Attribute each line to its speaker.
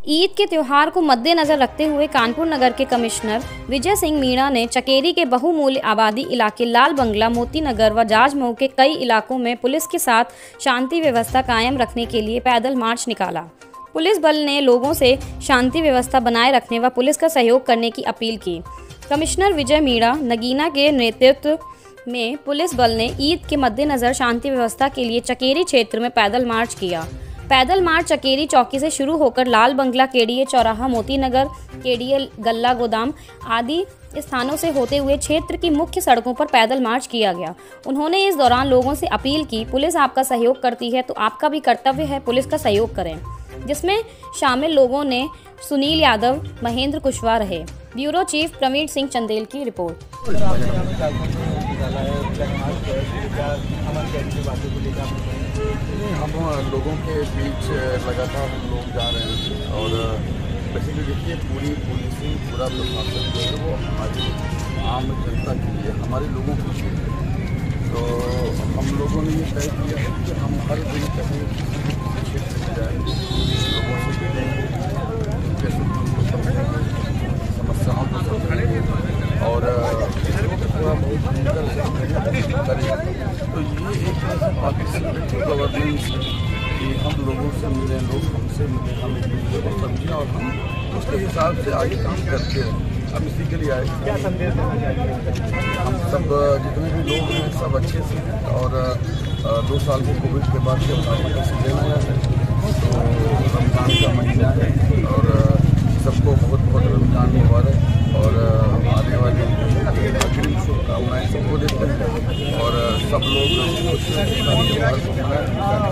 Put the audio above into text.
Speaker 1: ईद के त्यौहार को मद्देनजर रखते हुए कानपुर नगर के कमिश्नर विजय सिंह मीणा ने चकेरी के बहुमूल्य आबादी इलाके लाल बंगला, मोती नगर व जाजमऊ के कई इलाकों में पुलिस के साथ शांति व्यवस्था कायम रखने के लिए पैदल मार्च निकाला। पुलिस बल ने लोगों से शांति व्यवस्था बनाए रखने व पुलिस का सहयोग करने की अपील की। कमिश्नर विजय मीणा नगीना के नेतृत्व में पुलिस बल ने ईद के मद्देनजर शांति व्यवस्था के लिए चकेरी क्षेत्र में पैदल मार्च किया। पैदल मार्च चकेरी चौकी से शुरू होकर लाल बंगला, केडीए चौराहा, मोती नगर, केडीए गल्ला गोदाम आदि स्थानों से होते हुए क्षेत्र की मुख्य सड़कों पर पैदल मार्च किया गया। उन्होंने इस दौरान लोगों से अपील की, पुलिस आपका सहयोग करती है तो आपका भी कर्तव्य है पुलिस का सहयोग करें, जिसमें शामिल लोगों ने सुनील यादव, महेंद्र कुशवाहा रहे। ब्यूरो चीफ प्रवीण सिंह चंदेल की रिपोर्ट।
Speaker 2: हम लोगों के बीच लगातार लोग जा रहे हैं और बेसिकली देखिए पूरी पुलिसिंग, पूरा प्रशासन जो है वो हमारी आम जनता के लिए, हमारे लोगों के लिए। तो हम लोगों ने ये तय किया है कि हम हर दिन कहीं क्षेत्र में जाएंगे, लोगों से मिलेंगे, उनके समस्याओं को समझेंगे और थोड़ा बहुत करेंगे। तो ये एक पार्टिसिपेटिव गवर्नेंस है कि हम लोगों से मिलें, लोग हमसे मिलें, हम एक दूसरे को समझें और हम उसके हिसाब से आगे काम करते हैं। हम इसी के लिए आए। क्या संदेश हम सब जितने भी लोग हैं सब अच्छे से हैं और 2 साल के कोविड के बाद से का सीजन आया है, तो रमज़ान का महीना है और सबको बहुत बहुत रमज़ान मुबारक और आने वाली शुभकामनाएं सबको देते हैं और सब लोग खुश